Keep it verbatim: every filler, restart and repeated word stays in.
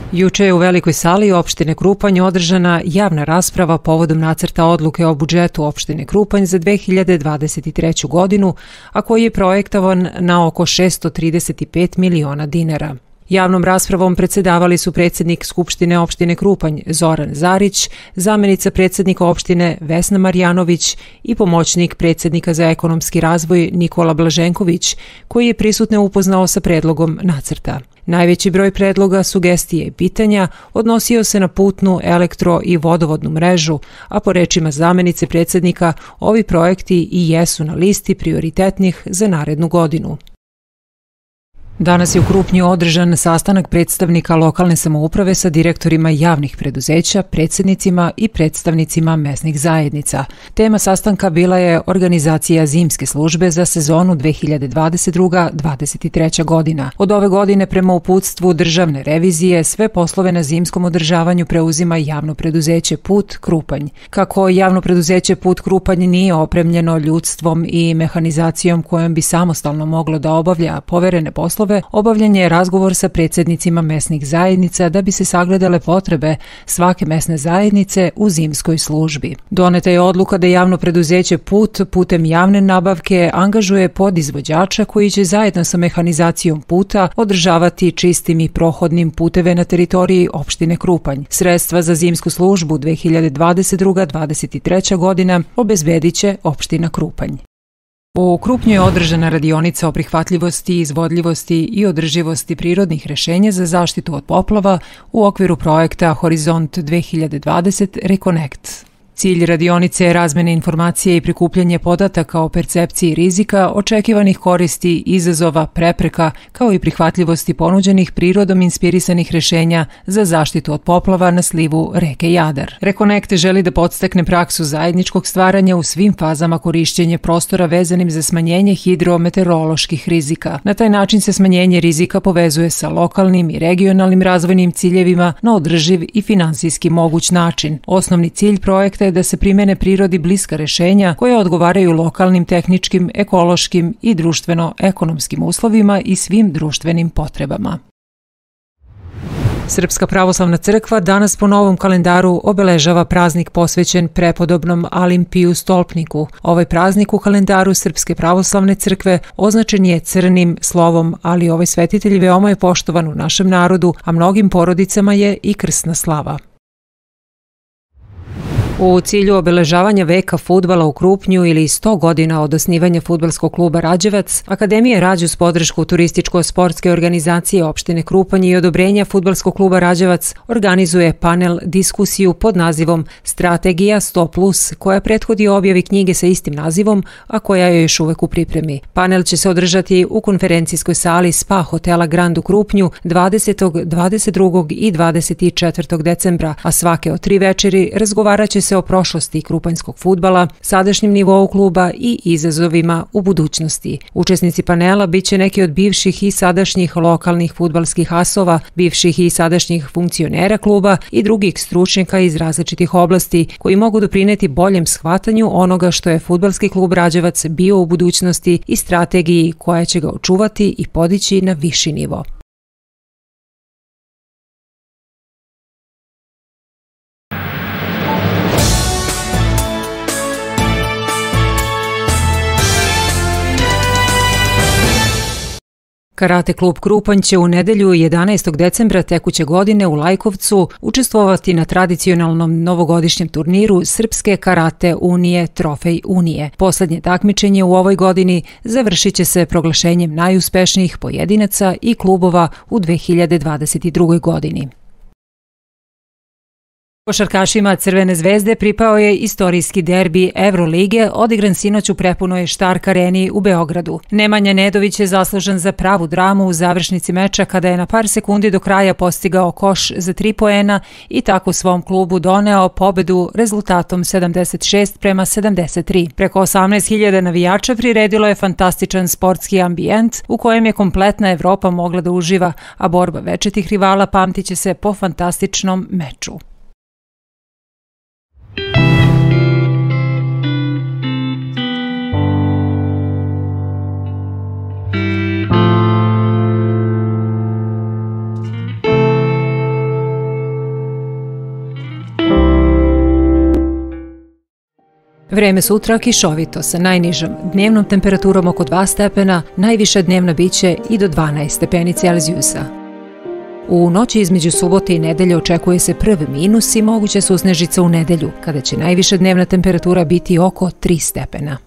Juče je u Velikoj sali opštine Krupanj održana javna rasprava povodom nacrta odluke o budžetu opštine Krupanj za dve hiljade dvadeset treću. godinu, a koji je projektovan na oko šessto trideset pet miliona dinara. Javnom raspravom predsedavali su predsjednik Skupštine opštine Krupanj Zoran Zarić, zamenica predsjednika opštine Vesna Marjanović i pomoćnik predsjednika za ekonomski razvoj Nikola Blaženković, koji je prisutne upoznao sa predlogom nacrta. Najveći broj predloga, sugestije i pitanja odnosio se na putnu, elektro i vodovodnu mrežu, a po rečima zamenice predsjednika, ovi projekti i jesu na listi prioritetnih za narednu godinu. Danas je u Krupnju održan sastanak predstavnika lokalne samouprave sa direktorima javnih preduzeća, predsjednicima i predstavnicima mesnih zajednica. Tema sastanka bila je organizacija zimske službe za sezonu dve hiljade dvadeset druga dvadeset treća. godina. Od ove godine prema uputstvu državne revizije sve poslove na zimskom održavanju preuzima javno preduzeće Put Krupanj. Kako javno preduzeće Put Krupanj nije opremljeno ljudstvom i mehanizacijom kojom bi samostalno moglo da obavlja poverene poslove, obavljen je razgovor sa predsjednicima mesnih zajednica da bi se sagledale potrebe svake mesne zajednice u zimskoj službi. Doneta je odluka da javno preduzeće Put putem javne nabavke angažuje podizvođača koji će zajedno sa mehanizacijom puta održavati čistim i prohodnim puteve na teritoriji opštine Krupanj. Sredstva za zimsku službu dve hiljade dvadeset druga dvadeset treća. godina obezbedit će opština Krupanj. U Krupnju je održana radionica o prihvatljivosti, izvodljivosti i održivosti prirodnih rešenja za zaštitu od poplava u okviru projekta Horizont dve hiljade dvadeset Reconnect. Cilj radionice je razmjena informacije i prikupljanje podataka o percepciji rizika, očekivanih koristi, izazova, prepreka, kao i prihvatljivosti ponuđenih prirodom inspirisanih rešenja za zaštitu od poplava na slivu reke Jadar. Reconnect želi da podstakne praksu zajedničkog stvaranja u svim fazama korišćenja prostora vezanim za smanjenje hidrometeoroloških rizika. Na taj način se smanjenje rizika povezuje sa lokalnim i regionalnim razvojnim ciljevima na održiv i finansijski moguć način. Osnovni cilj projekta da se primene prirodi bliska rešenja koja odgovaraju lokalnim tehničkim, ekološkim i društveno-ekonomskim uslovima i svim društvenim potrebama. Srpska pravoslavna crkva danas po novom kalendaru obeležava praznik posvećen prepodobnom Alimpiju Stolpniku. Ovaj praznik u kalendaru Srpske pravoslavne crkve označen je crnim slovom, ali ovaj svetitelj veoma je poštovan u našem narodu, a mnogim porodicama je i krsna slava. U cilju obeležavanja veka fudbala u Krupnju ili sto godina od osnivanja fudbalskog kluba Rađevac, Akademija Rađ uz podršku turističko-sportske organizacije opštine Krupanj i odobrenja fudbalskog kluba Rađevac organizuje panel diskusiju pod nazivom Strategija sto plus, koja prethodi objavi knjige sa istim nazivom, a koja je još uvek u pripremi. Panel će se održati u konferencijskoj sali Spa hotela Grand u Krupnju dvadesetog, dvadeset drugog i dvadeset četvrtog decembra, a svake od tri večeri razgovarat će se o prošlosti krupanjskog fudbala, sadašnjem nivou kluba i izazovima u budućnosti. Učesnici panela biće neki od bivših i sadašnjih lokalnih fudbalskih asova, bivših i sadašnjih funkcionera kluba i drugih stručnjaka iz različitih oblasti koji mogu doprineti boljem shvatanju onoga što je fudbalski klub Rađevac bio u budućnosti i strategiji koja će ga očuvati i podići na viši nivo. Karate klub Krupanj će u nedelju jedanaestog decembra tekuće godine u Lajkovcu učestvovati na tradicionalnom novogodišnjem turniru Srpske karate unije Trofej unije. Poslednje takmičenje u ovoj godini završit će se proglašenjem najuspešnijih pojedinaca i klubova u dve hiljade dvadeset drugoj. godini. Košarkašima Crvene zvezde pripao je istorijski derbi Evrolige, odigran sinoć u prepunoj Štark areni u Beogradu. Nemanja Nedović je zaslužan za pravu dramu u završnici meča kada je na par sekundi do kraja postigao koš za tri poena i tako svom klubu doneo pobedu rezultatom sedamdeset šest prema sedamdeset tri. Preko osamnaest hiljada navijača priredilo je fantastičan sportski ambijent u kojem je kompletna Evropa mogla da uživa, a borba večitih rivala pamtiće se po fantastičnom meču. Vreme sutra kišovito sa najnižom dnevnom temperaturom oko dva stepena, najviša dnevna biće i do dvanaest stepeni Celzijusa. U noći između subote i nedelje očekuje se prvi minus i moguća susnežica u nedelju, kada će najviša dnevna temperatura biti oko tri stepena.